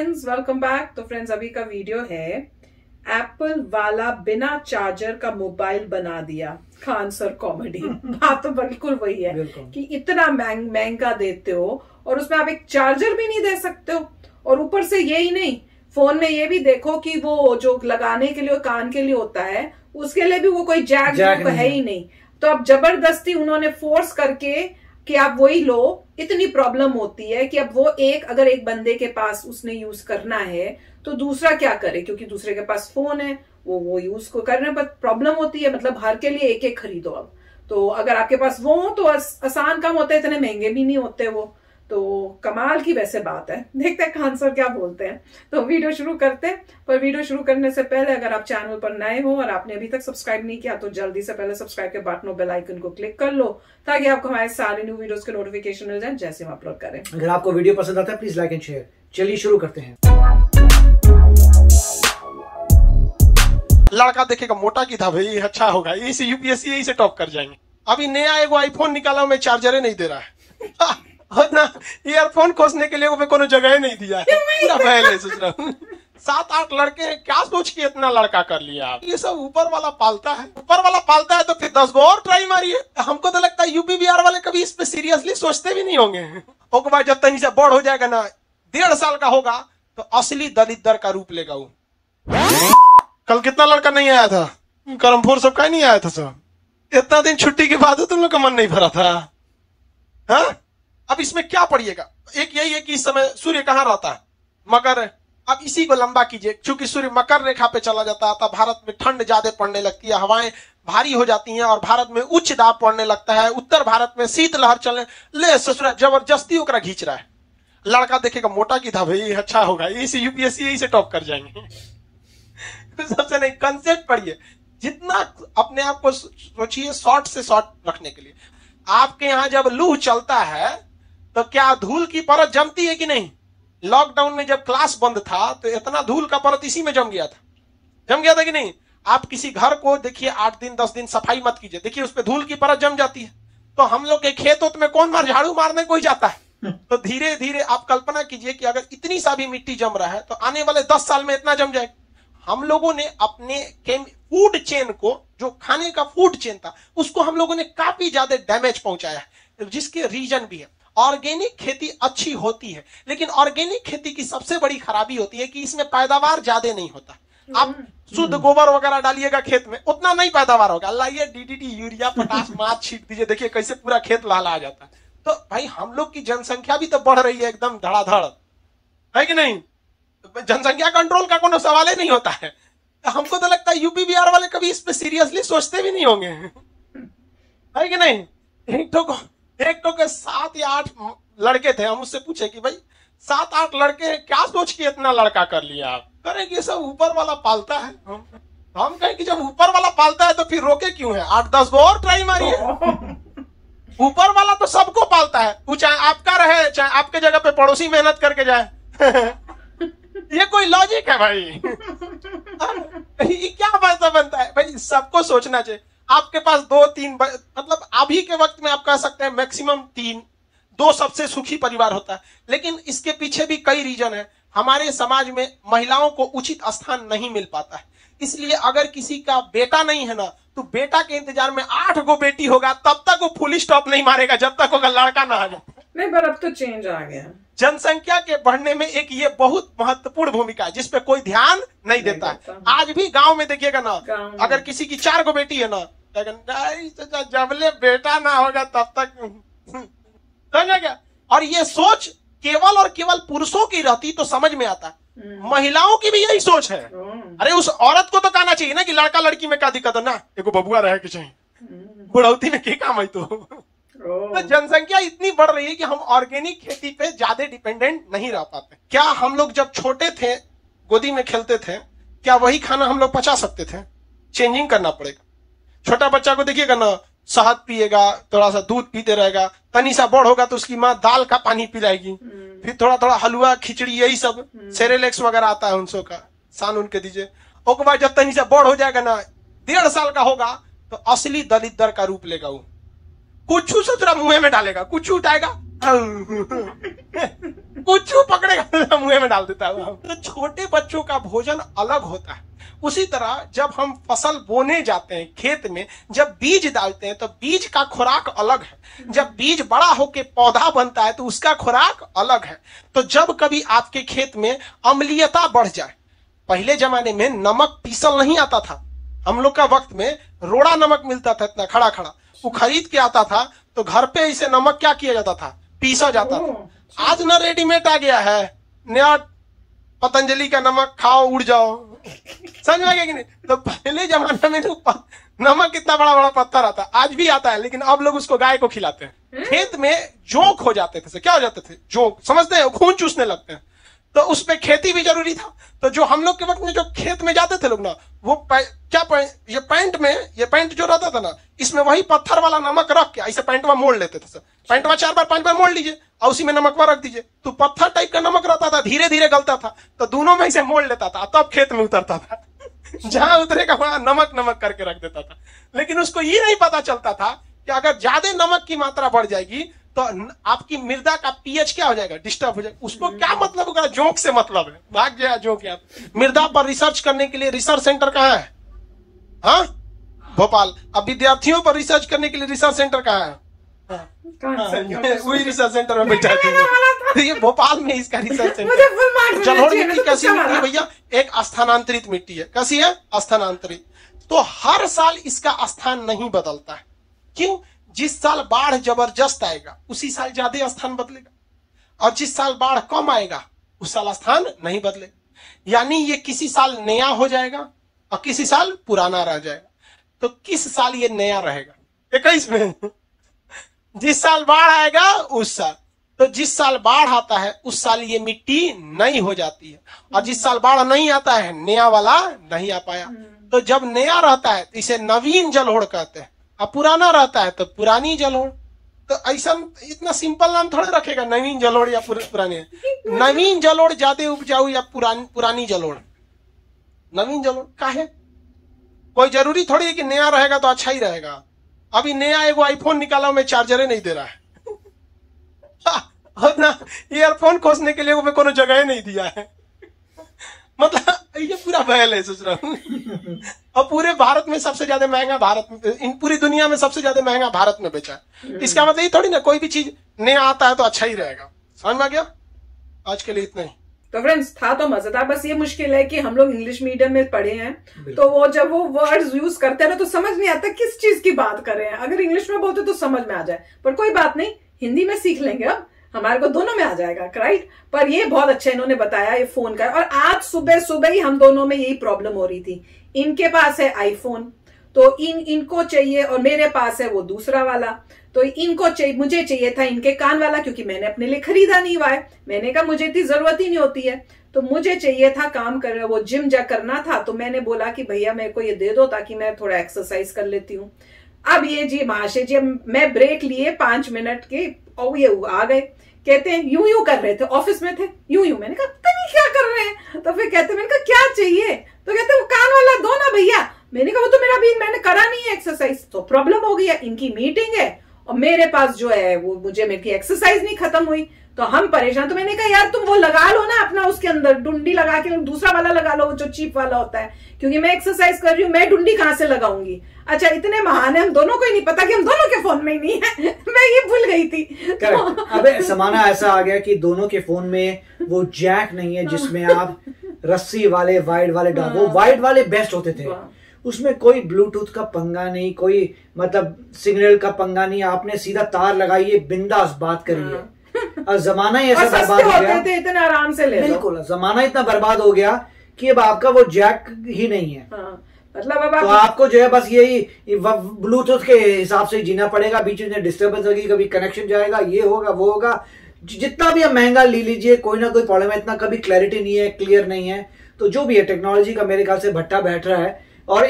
Friends, welcome back. तो friends, अभी का वीडियो है एप्पल वाला बिना चार्जर का मोबाइल बना दिया। Khan sir comedy. बात तो बिल्कुल वही है कि इतना महंगा देते हो और उसमें आप एक चार्जर भी नहीं दे सकते हो। और ऊपर से यही नहीं, फोन में ये भी देखो कि वो जो लगाने के लिए कान के लिए होता है उसके लिए भी वो कोई जैक है ही नहीं। तो अब जबरदस्ती उन्होंने फोर्स करके कि आप वही लो। इतनी प्रॉब्लम होती है कि अब वो अगर एक बंदे के पास उसने यूज करना है तो दूसरा क्या करे, क्योंकि दूसरे के पास फोन है, वो यूज को करने पर प्रॉब्लम होती है। मतलब हर के लिए एक एक खरीदो। अब तो अगर आपके पास वो हो तो आसान काम होता है, इतने महंगे भी नहीं होते वो। तो कमाल की वैसे बात है। देखते हैं खान सर क्या बोलते हैं। तो वीडियो शुरू करते हैं, पर वीडियो शुरू करने से पहले अगर आप चैनल पर नए हो और आपने अभी तक सब्सक्राइब नहीं किया तो जल्दी से पहले सब्सक्राइब के बटन और बेल आइकन को क्लिक कर लो ताकि आपको हमारे सारे न्यू वीडियोस के नोटिफिकेशन मिल जाए जैसे हम अपलोड करें। अगर आपको वीडियो पसंद आता है प्लीज लाइक एंड शेयर। चलिए शुरू करते हैं। लड़का देखेगा मोटा की था भाई, अच्छा होगा, इसे यूपीएससी यही से टॉप कर जाएंगे। अभी नया एगो आईफोन निकाला, मैं चार्जर नहीं दे रहा है ना, ईयरफोन खोसने के लिए वो कोनो जगह नहीं दिया है। पूरा पहले सोच रहा हूँ 7-8 लड़के हैं, क्या सोच के इतना लड़का कर लिया आप। ये सब ऊपर वाला पालता है, ऊपर वाला पालता है तो फिर 10 गो और ट्राई मारिए। हमको तो लगता है यूपी बिहार वाले कभी इस पे सीरियसली सोचते भी नहीं होंगे। उसके बाद जब तनी से बड़ हो जाएगा ना, 1.5 साल का होगा तो असली दलित का रूप लेगा वो। कल कितना लड़का नहीं आया था, करमपुर सबका ही नहीं आया था सब। इतना दिन छुट्टी के बाद तुम लोग का मन नहीं भरा था। हाँ, अब इसमें क्या पढ़िएगा। एक यही है कि इस समय सूर्य कहाँ रहता है, मकर। अब इसी को लंबा कीजिए, क्योंकि सूर्य मकर रेखा पे चला जाता है तब भारत में ठंड ज्यादा पड़ने लगती है, हवाएं भारी हो जाती हैं और भारत में उच्च दाब पड़ने लगता है। उत्तर भारत में शीतलहर चलने ले ससुरा जबरदस्ती ओकरा खींच रहा है। लड़का देखेगा मोटा की था भाई, अच्छा होगा, इसे यूपीएससी यही से टॉप कर जाएंगे। सबसे नहीं, कंसेप्ट पढ़िए। जितना अपने आप को सोचिए शॉर्ट से शॉर्ट रखने के लिए। आपके यहाँ जब लू चलता है तो क्या धूल की परत जमती है कि नहीं। लॉकडाउन में जब क्लास बंद था तो इतना धूल का परत इसी में जम गया था कि नहीं। आप किसी घर को देखिए 8 दिन 10 दिन सफाई मत कीजिए, देखिए उस पर धूल की परत जम जाती है। तो हम लोग के खेत में कौन झाड़ू मारने कोई जाता है। तो धीरे धीरे आप कल्पना कीजिए कि अगर इतनी सा भी मिट्टी जम रहा है तो आने वाले 10 साल में इतना जम जाएगा। हम लोगों ने अपने फूड चेन को, जो खाने का फूड चेन था, उसको हम लोगों ने काफी ज्यादा डैमेज पहुंचाया है, जिसके रीजन भी है। ऑर्गेनिक खेती अच्छी होती है, लेकिन ऑर्गेनिक खेती की सबसे बड़ी खराबी होती है कि इसमें पैदावार ज्यादा नहीं होता। आप शुद्ध गोबर वगैरह डालिएगा खेत में, उतना नहीं पैदावार होगा। लाइए डीडीटी, यूरिया, पोटाश, मात छीट दीजिए, देखिए कैसे पूरा खेत लहला जाता है। तो भाई हम लोग की जनसंख्या भी तो बढ़ रही है एकदम धड़ाधड़, है कि नहीं। जनसंख्या कंट्रोल का कोई सवाल ही नहीं होता है। हमको तो लगता है यूपी बिहार वाले कभी इस पे सीरियसली सोचते भी नहीं होंगे, है कि नहीं। एक तो के 7 या 8 लड़के थे, हम उससे पूछे कि भाई 7-8 लड़के हैं, क्या सोच के इतना लड़का कर लिया आप। करें कि सब ऊपर वाला पालता है। हम कहें कि जब ऊपर वाला पालता है तो फिर रोके क्यों है, 8-10 गो और ट्राई मारिए। ऊपर वाला तो सबको पालता है, वो चाहे आपका रहे चाहे आपके जगह पे पड़ोसी मेहनत करके जाए। ये कोई लॉजिक है भाई। ये क्या बात बनता है भाई, सबको सोचना चाहिए। आपके पास 2-3, मतलब अभी के वक्त में आप कह सकते हैं मैक्सिमम 3-2 सबसे सुखी परिवार होता है। लेकिन इसके पीछे भी कई रीजन है। हमारे समाज में महिलाओं को उचित स्थान नहीं मिल पाता है, इसलिए अगर किसी का बेटा नहीं है ना तो बेटा के इंतजार में 8 गो बेटी होगा, तब तक वो फुल स्टॉप नहीं मारेगा जब तक वो लड़का ना आ जाए। नहीं, पर अब तो चेंज आ गया। जनसंख्या के बढ़ने में एक ये बहुत महत्वपूर्ण भूमिका है जिसपे कोई ध्यान नहीं देता है। आज भी गांव में देखिएगा ना, अगर किसी की 4 गो बेटी है ना, जबले बेटा ना होगा तब तक, समझा क्या। और ये सोच केवल और केवल पुरुषों की रहती तो समझ में आता, महिलाओं की भी यही सोच है। अरे उस औरत को तो कहना चाहिए ना कि लड़का लड़की में क्या दिक्कत है ना, एगो बबुआ रहे कि चाहिए, बुढ़ौती में क्या काम है। तो जनसंख्या इतनी बढ़ रही है कि हम ऑर्गेनिक खेती पे ज्यादा डिपेंडेंट नहीं रह पाते। क्या हम लोग जब छोटे थे गोदी में खेलते थे, क्या वही खाना हम लोग पचा सकते थे। चेंजिंग करना पड़ेगा। छोटा बच्चा को देखिएगा ना, शहद पिएगा, थोड़ा सा दूध पीते रहेगा, तनी सा बड़ होगा तो उसकी माँ दाल का पानी पिलाएगी, फिर थोड़ा थोड़ा हलवा खिचड़ी यही सब सेरेलेक्स वगैरह आता है उनसो का, सान उनके दीजिए। उसके बाद जब तनी सा बड़ हो जाएगा ना, 1.5 साल का होगा तो असली दलित का रूप लेगा वो। कुछ सोच रहा मुंह में डालेगा, कुछ उठाएगा पुच्चू पकड़ेगा मुंह में डाल देता है। तो छोटे बच्चों का भोजन अलग होता है। उसी तरह जब हम फसल बोने जाते हैं खेत में, जब बीज डालते हैं तो बीज का खुराक अलग है। जब बीज बड़ा होके पौधा बनता है तो उसका खुराक अलग है। तो जब कभी आपके खेत में अम्लीयता बढ़ जाए, पहले जमाने में नमक पीसल नहीं आता था, हम लोग का वक्त में रोड़ा नमक मिलता था, इतना खड़ा खड़ा, वो खरीद के आता था तो घर पे इसे नमक क्या किया जाता था, पीसा जाता था। आज ना रेडीमेड आ गया है नया पतंजलि का नमक, खाओ उड़ जाओ, समझ में आ गया कि नहीं। तो पहले जमाने में नमक कितना बड़ा बड़ा पत्थर आता, आज भी आता है, लेकिन अब लोग उसको गाय को खिलाते हैं। खेत में जोंक हो जाते थे, क्या हो जाते थे, जोंक, समझते हैं, खून चूसने लगते हैं। तो उसमें खेती भी जरूरी था। तो जो हम लोग के वक्त में जो खेत में जाते थे लोग ना, वो ये पैंट जो रहता था ना, इसमें वही पत्थर वाला नमक रख के ऐसे पैंटवा मोड़ लेते थे। पैंटवा 4 बार 5 बार मोड़ लीजिए और उसी में नमकवा रख दीजिए, तो पत्थर टाइप का नमक रहता था, धीरे धीरे गलता था। तो दोनों में इसे मोड़ लेता था, तब खेत में उतरता था। जहां उतरेगा वहां नमक नमक करके रख देता था। लेकिन उसको ये नहीं पता चलता था कि अगर ज्यादा नमक की मात्रा बढ़ जाएगी तो आपकी मृदा का पीएच क्या हो जाएगा, डिस्टर्ब हो जाएगा। उसको क्या मतलब होगा, जोंक से मतलब है, भाग जाए जोंक। मृदा पर रिसर्च करने के लिए रिसर्च सेंटर कहाँ है? हाँ, भोपाल। अब विद्यार्थियों पर रिसर्च करने के लिए रिसर्च सेंटर कहाँ है? वही रिसर्च सेंटर में बैठा है। ये भोपाल में इसका रिसर्च सेंटर। जलोढ़ मिट्टी कैसी मिट्टी है भैया? एक स्थानांतरित मिट्टी है। कैसी है? स्थानांतरित। तो हर साल इसका स्थान नहीं बदलता है। क्यों? जिस साल बाढ़ जबरदस्त आएगा उसी साल ज्यादा स्थान बदलेगा, और जिस साल बाढ़ कम आएगा उस साल स्थान नहीं बदलेगा। यानी ये किसी साल नया हो जाएगा और किसी साल पुराना रह जाएगा। तो किस साल ये नया रहेगा? 21 में। जिस साल बाढ़ आएगा उस साल, तो जिस साल बाढ़ आता है उस साल ये मिट्टी नई हो जाती है, और जिस साल बाढ़ नहीं आता है नया वाला नहीं आ पाया। तो जब नया रहता है तो इसे नवीन जलोढ़ कहते हैं, अब पुराना रहता है तो पुरानी जलोढ़। तो ऐसा इतना सिंपल नाम थोड़े रखेगा, नवीन जलोढ़ या पुरानी। नवीन जलोढ़ ज्यादा उपजाऊ या पुरानी जलोढ़? नवीन जलोढ़ काहे? कोई जरूरी थोड़ी है कि नया रहेगा तो अच्छा ही रहेगा। अभी नया एगो आईफोन निकाला, मैं चार्जर नहीं दे रहा है। और ना ईयरफोन खोसने के लिए वो कोनो जगह नहीं दिया है। मतलब ये पूरा बहल है, सोच रहा हूँ। और पूरे भारत में सबसे ज्यादा महंगा भारत में, पूरी दुनिया में सबसे ज्यादा महंगा भारत में बेचा है। इसका मतलब ये थोड़ी ना कोई भी चीज नया आता है तो अच्छा ही रहेगा। समझ में आ गया? आज के लिए इतना ही। तो फ्रेंड्स, था तो मजेदार। बस ये मुश्किल है कि हम लोग इंग्लिश मीडियम में पढ़े हैं, तो वो जब वो वर्ड्स यूज करते हैं ना तो समझ नहीं आता किस चीज की बात कर रहे हैं। अगर इंग्लिश में बोलते तो समझ में आ जाए, पर कोई बात नहीं, हिंदी में सीख लेंगे, अब हमारे को दोनों में आ जाएगा, राइट। पर ये बहुत अच्छा इन्होंने बताया ये फोन का। और आज सुबह सुबह ही हम दोनों में यही प्रॉब्लम हो रही थी। इनके पास है आईफोन, तो इनको चाहिए, और मेरे पास है वो दूसरा वाला। तो इनको चाहिए, मुझे चाहिए था इनके कान वाला, क्योंकि मैंने अपने लिए खरीदा नहीं हुआ है। मैंने कहा मुझे इतनी जरूरत ही नहीं होती है, तो मुझे चाहिए था, काम कर वो जिम जा करना था। तो मैंने बोला कि भैया मेरे को ये दे दो ताकि मैं थोड़ा एक्सरसाइज कर लेती हूँ। अब ये जी महाशय जी, मैं ब्रेक लिए 5 मिनट के, और ये आ गए, कहते हैं यूं यूं कर रहे थे, ऑफिस में थे, यूं यूं। मैंने कहा पता नहीं क्या कर रहे हैं। तो फिर कहते, मैंने कहा क्या चाहिए? तो कहते वो कान वाला दो ना भैया। मैंने कहा वो तो मेरा अभी मैंने करा नहीं है एक्सरसाइज। तो प्रॉब्लम हो गया, इनकी मीटिंग है और मेरे पास जो है वो मेरी एक्सरसाइज नहीं खत्म हुई, तो हम परेशान। तो मैंने कहा यार तुम वो लगा लो ना अपना, उसके अंदर डुंडी लगा के दूसरा वाला लगा लो, जो चीप वाला होता है, क्योंकि मैं एक्सरसाइज कर रही हूँ, मैं डुंडी कहाँ से लगाऊंगी। अच्छा, इतने महान है, हम दोनों को ही नहीं पता कि हम दोनों के फोन में ही नहीं है। मैं ये भूल गई थी। अबे समाना ऐसा आ गया कि दोनों के फोन में वो जैक नहीं है जिसमें आप रस्सी वाले वाइड वाले डाल, वो वाइड वाले बेस्ट होते थे। उसमें कोई ब्लूटूथ का पंगा नहीं, कोई मतलब सिग्नल का पंगा नहीं, आपने सीधा तार लगाइए, बिंदास बात करिए। और जमाना ही ऐसा बर्बाद हो गया, इतना आराम से ले, बिल्कुल जमाना इतना बर्बाद हो गया कि अब आपका वो जैक ही नहीं है। मतलब अब तो आपको जो है बस यही ब्लूटूथ के हिसाब से जीना पड़ेगा। बीच में डिस्टर्बेंस होगी, कभी कनेक्शन जाएगा, ये होगा वो होगा। जितना भी आप महंगा ले लीजिए, कोई ना कोई प्रॉब्लम है, इतना कभी क्लैरिटी नहीं है, क्लियर नहीं है। तो जो भी है टेक्नोलॉजी का मेरे ख्याल से भट्टा बैठ रहा है। और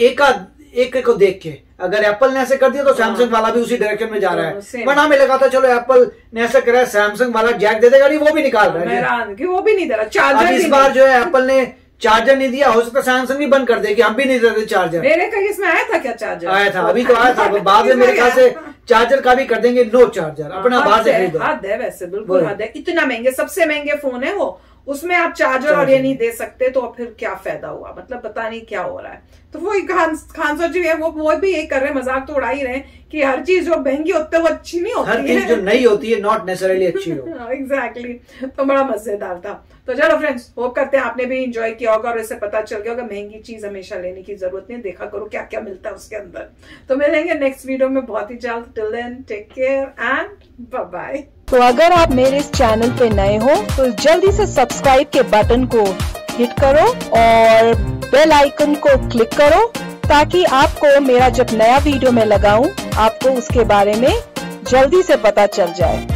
एक को देख के अगर एप्पल ने ऐसे कर दिया तो सैमसंग वाला भी उसी डायरेक्शन में जा रहा है। बट हमें लगा था चलो एप्पल ने ऐसा करा है, सैमसंग वाला जैक दे देगा, नहीं वो भी निकाल रहा है, वो भी नहीं दे रहा चार्जर। इस बार जो है एप्पल ने चार्जर नहीं दिया, हो सकता सैमसंग भी बंद कर दे कि हम भी नहीं देते चार्जर। मेरे कहीं इसमें आया था क्या चार्जर? आया था, अभी तो आया था, बाद में मेरे ख्याल से चार्जर का भी कर देंगे नो चार्जर, अपना बाहर से खरीदो। हद है वैसे, बिल्कुल हद है। इतना महंगे, सबसे महंगे फोन है वो, उसमें आप चार्जर और ये नहीं दे सकते, तो फिर क्या फायदा हुआ? मतलब पता नहीं क्या हो रहा है। तो वो खान सर जी है, वो भी यही कर रहे हैं, मजाक तो उड़ा ही रहे हैं कि हर चीज जो महंगी होती है वो अच्छी नहीं होती है, हर चीज जो नई होती है नॉट नेसेसरली अच्छी हो। एग्जैक्टली। तो बड़ा मजेदार था। तो चलो फ्रेंड्स, होप करते हैं आपने भी एंजॉय किया होगा और इससे पता चल गया होगा महंगी चीज हमेशा लेने की जरूरत नहीं, देखा करो क्या क्या मिलता है उसके अंदर। तो मिलेंगे नेक्स्ट वीडियो में बहुत ही जल्द। Till then take care and bye bye. तो अगर आप मेरे इस चैनल पे नए हो तो जल्दी से सब्सक्राइब के बटन को हिट करो और बेल आइकन को क्लिक करो, ताकि आपको मेरा जब नया वीडियो मैं लगाऊं आपको उसके बारे में जल्दी से पता चल जाए।